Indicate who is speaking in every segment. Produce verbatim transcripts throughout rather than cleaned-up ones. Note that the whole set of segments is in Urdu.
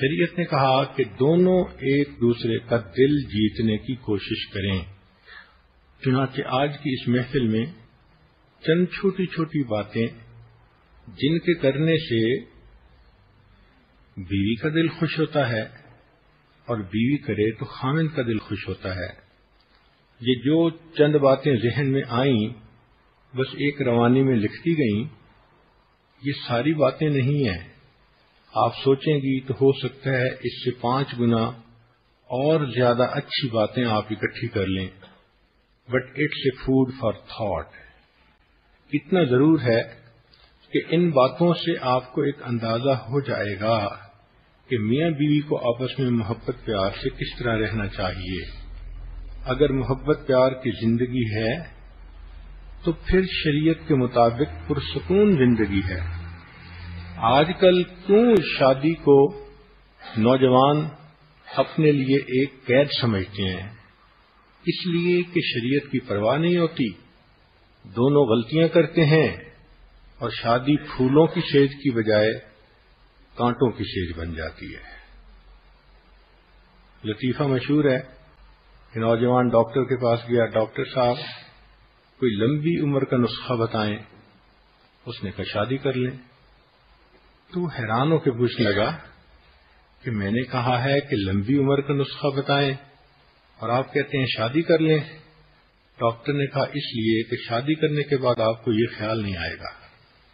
Speaker 1: شریعت نے کہا کہ دونوں ایک دوسرے کا دل جیتنے کی کوشش کریں. چنانچہ آج کی اس محفل میں چند چھوٹی چھوٹی باتیں جن کے کرنے سے بیوی کا دل خوش ہوتا ہے اور بیوی کرے تو خاوند کا دل خوش ہوتا ہے. یہ جو چند باتیں ذہن میں آئیں بس ایک روانی میں لکھ دی گئیں، یہ ساری باتیں نہیں ہیں. آپ سوچیں گی تو ہو سکتا ہے اس سے پانچ گنا اور زیادہ اچھی باتیں آپ اکٹھی کر لیں، but it's a food for thought. اتنا ضرور ہے کہ ان باتوں سے آپ کو ایک اندازہ ہو جائے گا کہ میاں بیوی کو آپس میں محبت پیار سے کس طرح رہنا چاہیے. اگر محبت پیار کی زندگی ہے تو پھر شریعت کے مطابق پرسکون زندگی ہے. آج کل کیوں شادی کو نوجوان اپنے لیے ایک قید سمجھتے ہیں؟ اس لیے کہ شریعت کی پرواہ نہیں ہوتی. دونوں غلطیاں کرتے ہیں اور شادی پھولوں کی سیج کی بجائے کانٹوں کی سیج بن جاتی ہے. لطیفہ مشہور ہے کہ نوجوان ڈاکٹر کے پاس گیا، ڈاکٹر صاحب کوئی لمبی عمر کا نسخہ بتائیں. اس نے کہا شادی کر لیں. تو حیران ہو کے پوچھنے لگا کہ میں نے کہا ہے کہ لمبی عمر کا نسخہ بتائیں اور آپ کہتے ہیں شادی کر لیں. ڈاکٹر نے کہا اس لیے کہ شادی کرنے کے بعد آپ کو یہ خیال نہیں آئے گا.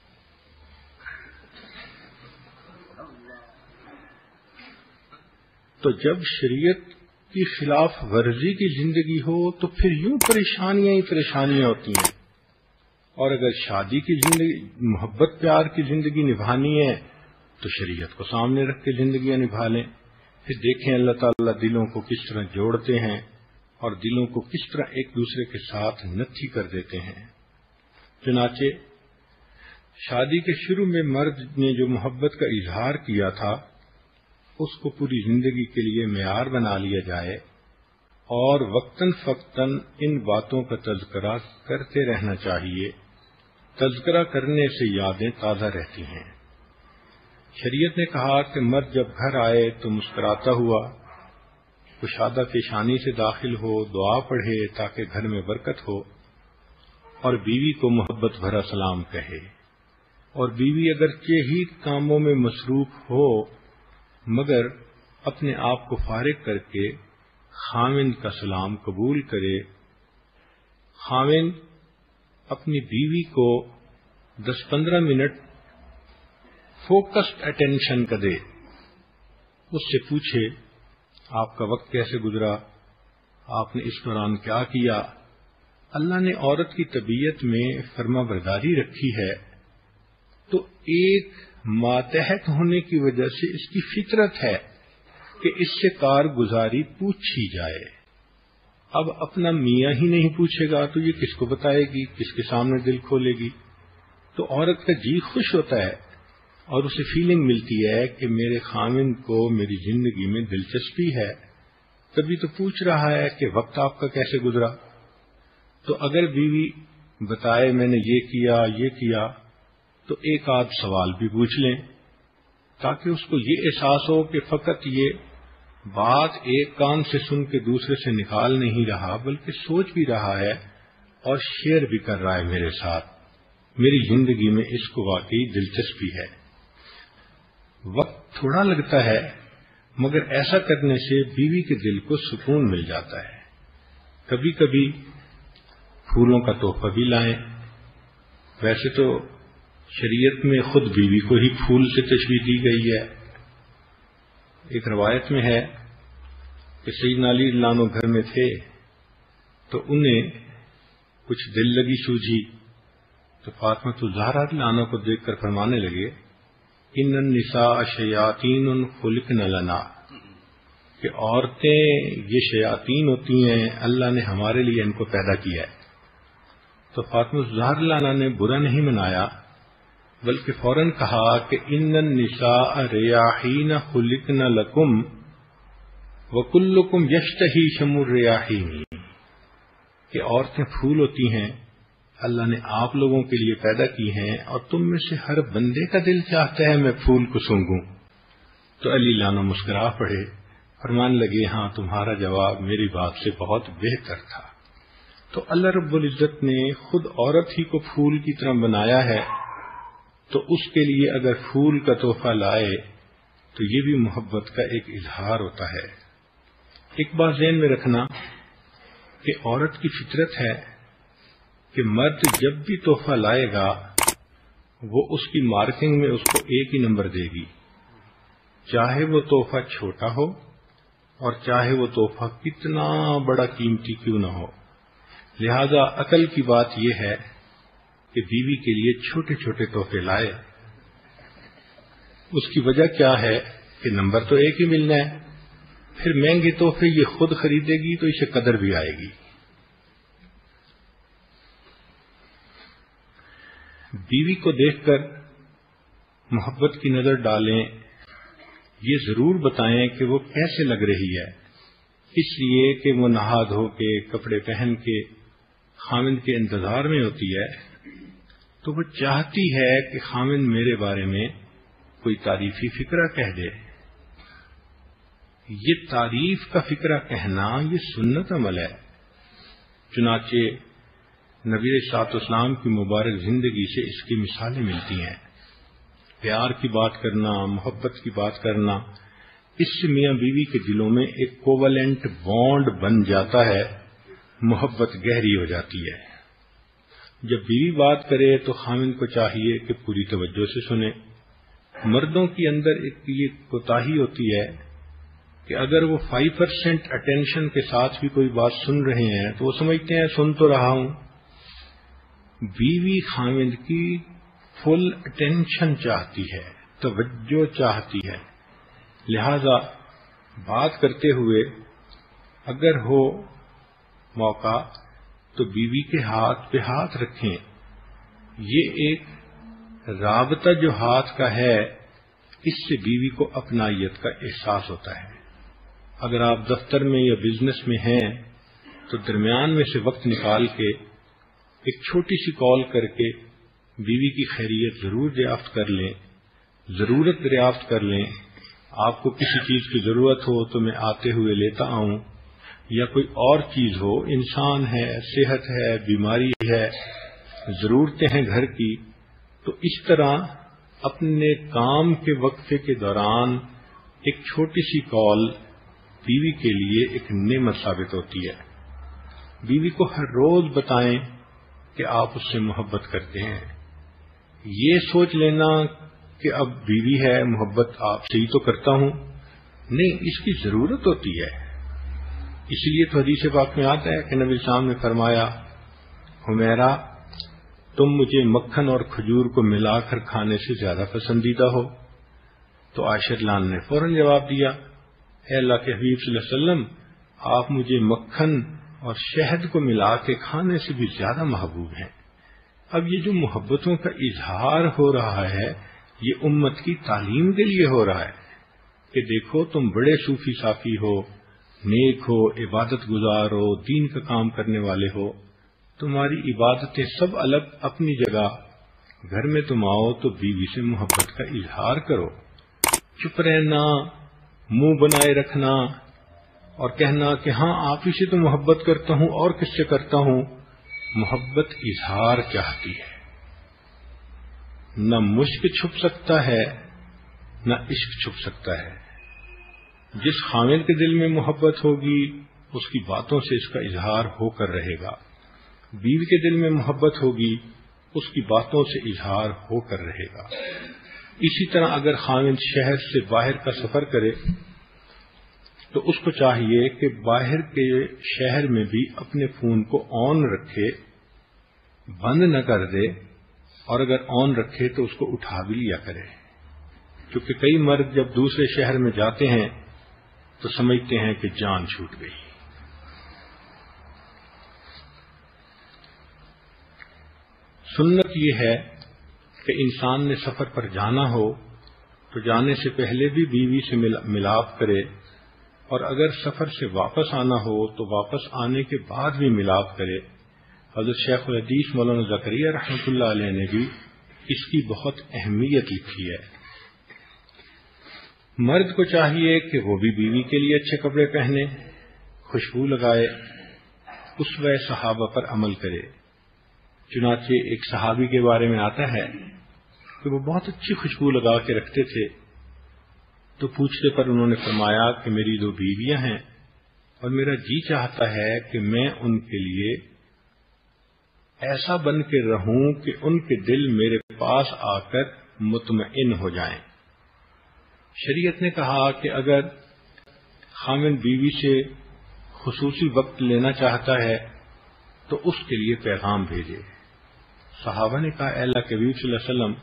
Speaker 1: تو جب شریعت کی خلاف ورزی کی زندگی ہو تو پھر یوں پریشانیاں ہی پریشانیاں ہوتی ہیں. اور اگر شادی کی زندگی محبت پیار کی زندگی نبھانی ہے تو شریعت کو سامنے رکھ کے زندگیاں نبھا لیں. پھر دیکھیں اللہ تعالیٰ دلوں کو کس طرح جوڑتے ہیں اور دلوں کو کس طرح ایک دوسرے کے ساتھ نتھی کر دیتے ہیں. چنانچہ شادی کے شروع میں مرد نے جو محبت کا اظہار کیا تھا اس کو پوری زندگی کے لیے معیار بنا لیا جائے اور وقتاً فوقتاً ان باتوں کا تذکرہ کرتے رہنا چاہیے. تذکرہ کرنے سے یادیں تازہ رہتی ہیں. شریعت نے کہا کہ مرد جب گھر آئے تو مسکراتا ہوا کشادہ پیشانی سے داخل ہو، دعا پڑھے تاکہ گھر میں برکت ہو، اور بیوی کو محبت بھرا سلام کہے. اور بیوی اگرچہ ہی کاموں میں مصروف ہو مگر اپنے آپ کو فارغ کر کے خاوند کا سلام قبول کرے. خاوند اپنی بیوی کو دس پندرہ منٹ فوکسڈ اٹینشن کا دے، اس سے پوچھے آپ کا وقت کیسے گزرا، آپ نے اس دوران کیا کیا. اللہ نے عورت کی طبیعت میں فرما برداری رکھی ہے تو ایک ماتحت ہونے کی وجہ سے اس کی فطرت ہے کہ اس سے کارگزاری پوچھی جائے. اب اپنا میاں ہی نہیں پوچھے گا تو یہ کس کو بتائے گی، کس کے سامنے دل کھولے گی. تو عورت کا جی خوش ہوتا ہے اور اسے فیلنگ ملتی ہے کہ میرے خاوند کو میری زندگی میں دلچسپی ہے، تبھی تو پوچھ رہا ہے کہ وقت آپ کا کیسے گزرا. تو اگر بیوی بتائے میں نے یہ کیا یہ کیا تو ایک آدھ سوال بھی پوچھ لیں تاکہ اس کو یہ احساس ہو کہ فقط یہ بات ایک کان سے سن کے دوسرے سے نکال نہیں رہا بلکہ سوچ بھی رہا ہے اور شیئر بھی کر رہا ہے میرے ساتھ. میری زندگی میں اس کو واقعی دلچسپی ہے. وقت تھوڑا لگتا ہے مگر ایسا کرنے سے بیوی کے دل کو سکون مل جاتا ہے. کبھی کبھی پھولوں کا تحفہ بھی لائیں. ویسے تو شریعت میں خود بیوی کو ہی پھول سے تشبیہ دی گئی ہے. ایک روایت میں ہے کہ سیدنا علی رضی اللہ عنہ گھر میں تھے تو انہیں کچھ دل لگی سوجھی تو فاطمہ الزہرا رضی اللہ عنہ کو دیکھ کر فرمانے لگے ان النساء شیاطین خلقن لنا، کہ عورتیں یہ شیاطین ہوتی ہیں، اللہ نے ہمارے لیے ان کو پیدا کیا ہے. تو فاطمہ الزہرا رضی اللہ عنہ نے برا نہیں منایا بلکہ فوراً کہا کہ ان النساء ریاحین خلقن لکم وکلکم یشتہی شم الریاحین، کہ عورتیں پھول ہوتی ہیں، اللہ نے آپ لوگوں کے لیے پیدا کی ہیں اور تم میں سے ہر بندے کا دل چاہتا ہے میں پھول کو سونگوں. تو علی لانو مسکرا پڑے، فرمان لگے ہاں تمہارا جواب میری بات سے بہت بہتر تھا۔ تو اللہ رب العزت نے خود عورت ہی کو پھول کی طرح بنایا ہے، تو اس کے لیے اگر پھول کا تحفہ لائے تو یہ بھی محبت کا ایک اظہار ہوتا ہے۔ ایک بات ذہن میں رکھنا کہ عورت کی فطرت ہے کہ مرد جب بھی تحفہ لائے گا وہ اس کی مارکنگ میں اس کو ایک ہی نمبر دے گی، چاہے وہ تحفہ چھوٹا ہو اور چاہے وہ تحفہ کتنا بڑا قیمتی کیوں نہ ہو۔ لہذا عقل کی بات یہ ہے کہ بیوی کے لیے چھوٹے چھوٹے تحفے لائے۔ اس کی وجہ کیا ہے کہ نمبر تو ایک ہی ملنا ہے، پھر مہنگے تحفے یہ خود خریدے گی تو اسے قدر بھی آئے گی۔ بیوی کو دیکھ کر محبت کی نظر ڈالیں، یہ ضرور بتائیں کہ وہ کیسے لگ رہی ہے، اس لیے کہ وہ نہا دھو کے کپڑے پہن کے خامند کے انتظار میں ہوتی ہے، تو وہ چاہتی ہے کہ خامند میرے بارے میں کوئی تعریفی فقرہ کہہ دے۔ یہ تعریف کا فقرہ کہنا یہ سنت عمل ہے، چنانچہ نبی علیہ الصلوۃ والسلام کی مبارک زندگی سے اس کی مثالیں ملتی ہیں۔ پیار کی بات کرنا، محبت کی بات کرنا، اس سے میاں بیوی کے دلوں میں ایک کوولنٹ بانڈ بن جاتا ہے، محبت گہری ہو جاتی ہے۔ جب بیوی بات کرے تو خامند کو چاہیے کہ پوری توجہ سے سنے۔ مردوں کے اندر ایک یہ کوتاہی ہوتی ہے کہ اگر وہ فائیو پرسینٹ اٹینشن کے ساتھ بھی کوئی بات سن رہے ہیں تو وہ سمجھتے ہیں سن تو رہا ہوں۔ بیوی خامند کی فل اٹینشن چاہتی ہے، توجہ چاہتی ہے، لہذا بات کرتے ہوئے اگر ہو موقع تو بیوی کے ہاتھ پہ ہاتھ رکھیں۔ یہ ایک رابطہ جو ہاتھ کا ہے، اس سے بیوی کو اپنائیت کا احساس ہوتا ہے۔ اگر آپ دفتر میں یا بزنس میں ہیں تو درمیان میں سے وقت نکال کے ایک چھوٹی سی کال کر کے بیوی کی خیریت ضرور دریافت کر لیں، ضرورت دریافت کر لیں۔ آپ کو کسی چیز کی ضرورت ہو تو میں آتے ہوئے لیتا آؤں، یا کوئی اور چیز ہو، انسان ہے، صحت ہے، بیماری ہے، ضرورتیں ہیں گھر کی، تو اس طرح اپنے کام کے وقفے کے دوران ایک چھوٹی سی کال بیوی کے لیے ایک نعمت ثابت ہوتی ہے۔ بیوی کو ہر روز بتائیں کہ آپ اس سے محبت کرتے ہیں۔ یہ سوچ لینا کہ اب بیوی ہے، محبت آپ سے ہی تو کرتا ہوں، نہیں، اس کی ضرورت ہوتی ہے۔ اس لیے تو حدیث پاک میں آتا ہے کہ نبی صاحب نے فرمایا، حمیرہ تم مجھے مکھن اور کھجور کو ملا کر کھانے سے زیادہ پسندیدہ ہو؟ تو عائشہ لان نے فوراً جواب دیا، اے اللہ کے حبیب صلی اللہ علیہ وسلم، آپ مجھے مکھن اور شہد کو ملا کے کھانے سے بھی زیادہ محبوب ہیں۔ اب یہ جو محبتوں کا اظہار ہو رہا ہے یہ امت کی تعلیم کے لیے ہو رہا ہے کہ دیکھو تم بڑے صوفی صافی ہو، نیک ہو، عبادت گزار ہو، دین کا کام کرنے والے ہو، تمہاری عبادتیں سب الگ اپنی جگہ، گھر میں تم آؤ تو بیوی سے محبت کا اظہار کرو۔ چپ رہنا، منہ بنائے رکھنا اور کہنا کہ ہاں آپ ہی سے تو محبت کرتا ہوں اور کس سے کرتا ہوں، محبت اظہار چاہتی ہے۔ نہ مشک چھپ سکتا ہے نہ عشق چھپ سکتا ہے۔ جس خامد کے دل میں محبت ہوگی اس کی باتوں سے اس کا اظہار ہو کر رہے گا، بیوی کے دل میں محبت ہوگی اس کی باتوں سے اظہار ہو کر رہے گا۔ اسی طرح اگر خامد شہر سے باہر کا سفر کرے تو اس کو چاہیے کہ باہر کے شہر میں بھی اپنے فون کو آن رکھے، بند نہ کر دے، اور اگر آن رکھے تو اس کو اٹھا بھی لیا کرے، کیونکہ کئی مرد جب دوسرے شہر میں جاتے ہیں تو سمجھتے ہیں کہ جان چھوٹ گئی۔ سنت یہ ہے کہ انسان نے سفر پر جانا ہو تو جانے سے پہلے بھی بیوی سے ملاپ کرے، اور اگر سفر سے واپس آنا ہو تو واپس آنے کے بعد بھی ملاپ کرے۔ حضرت شیخ الحدیث مولانا زکریا رحمۃ اللہ علیہ نے بھی اس کی بہت اہمیت لکھی ہے۔ مرد کو چاہیے کہ وہ بھی بیوی کے لیے اچھے کپڑے پہنے، خوشبو لگائے، اسوہ صحابہ پر عمل کرے۔ چنانچہ ایک صحابی کے بارے میں آتا ہے کہ وہ بہت اچھی خوشبو لگا کے رکھتے تھے، تو پوچھنے پر انہوں نے فرمایا کہ میری دو بیویاں ہیں اور میرا جی چاہتا ہے کہ میں ان کے لیے ایسا بن کے رہوں کہ ان کے دل میرے پاس آ کر مطمئن ہو جائیں۔ شریعت نے کہا کہ اگر خاوند بیوی سے خصوصی وقت لینا چاہتا ہے تو اس کے لیے پیغام بھیجے۔ صحابہ نے کہا اے اللہ کے حبیب صلی اللہ علیہ وسلم،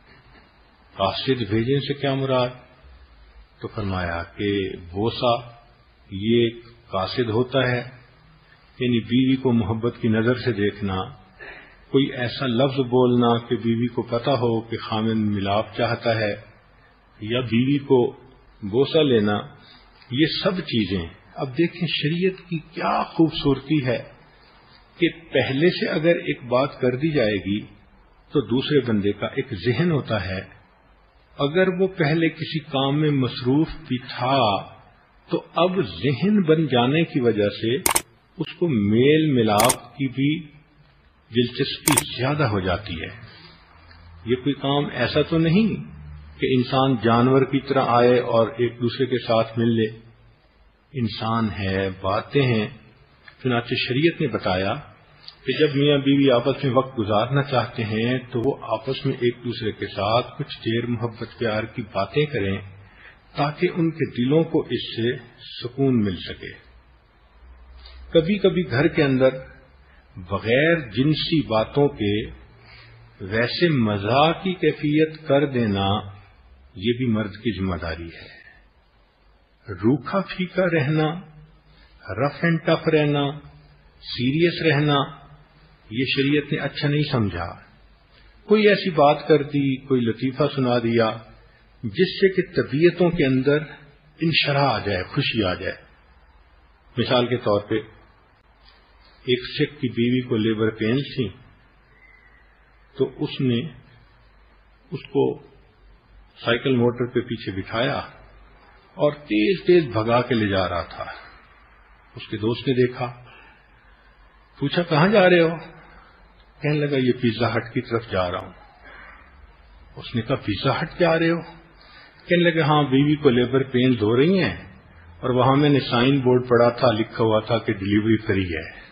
Speaker 1: قاصد بھیجنے سے کیا مراد؟ تو فرمایا کہ بوسا یہ قاصد ہوتا ہے، یعنی بیوی کو محبت کی نظر سے دیکھنا، کوئی ایسا لفظ بولنا کہ بیوی کو پتہ ہو کہ خاوند ملاپ چاہتا ہے، یا بیوی کو بوسہ لینا، یہ سب چیزیں۔ اب دیکھیں شریعت کی کیا خوبصورتی ہے کہ پہلے سے اگر ایک بات کر دی جائے گی تو دوسرے بندے کا ایک ذہن ہوتا ہے، اگر وہ پہلے کسی کام میں مصروف بھی تھا تو اب ذہن بن جانے کی وجہ سے اس کو میل ملاپ کی بھی دلچسپی زیادہ ہو جاتی ہے۔ یہ کوئی کام ایسا تو نہیں کہ انسان جانور کی طرح آئے اور ایک دوسرے کے ساتھ مل لے، انسان ہے، باتیں ہیں۔ چنانچہ شریعت نے بتایا کہ جب میاں بیوی آپس میں وقت گزارنا چاہتے ہیں تو وہ آپس میں ایک دوسرے کے ساتھ کچھ دیر محبت پیار کی باتیں کریں تاکہ ان کے دلوں کو اس سے سکون مل سکے۔ کبھی کبھی گھر کے اندر بغیر جنسی باتوں کے ویسے مزاح کی کیفیت کر دینا یہ بھی مرد کی ذمہ داری ہے۔ روکھا پھیکا رہنا، رف اینڈ ٹف رہنا، سیریس رہنا، یہ شریعت نے اچھا نہیں سمجھا۔ کوئی ایسی بات کر دی، کوئی لطیفہ سنا دیا جس سے کہ طبیعتوں کے اندر انشراح آ جائے، خوشی آ جائے۔ مثال کے طور پہ ایک سکھ کی بیوی کو لیبر پینس تھی، تو اس نے اس کو سائیکل موٹر پہ پیچھے بٹھایا اور تیز تیز بھگا کے لے جا رہا تھا۔ اس کے دوست نے دیکھا، پوچھا کہاں جا رہے ہو؟ کہنے لگا یہ پیزا ہٹ کی طرف جا رہا ہوں۔ اس نے کہا پیزا ہٹ جا رہے ہو؟ کہنے لگا ہاں، بیوی کو لیبر پینز ہو رہی ہیں اور وہاں میں نے سائن بورڈ پڑھا تھا، لکھا ہوا تھا کہ ڈلیوری فری ہے۔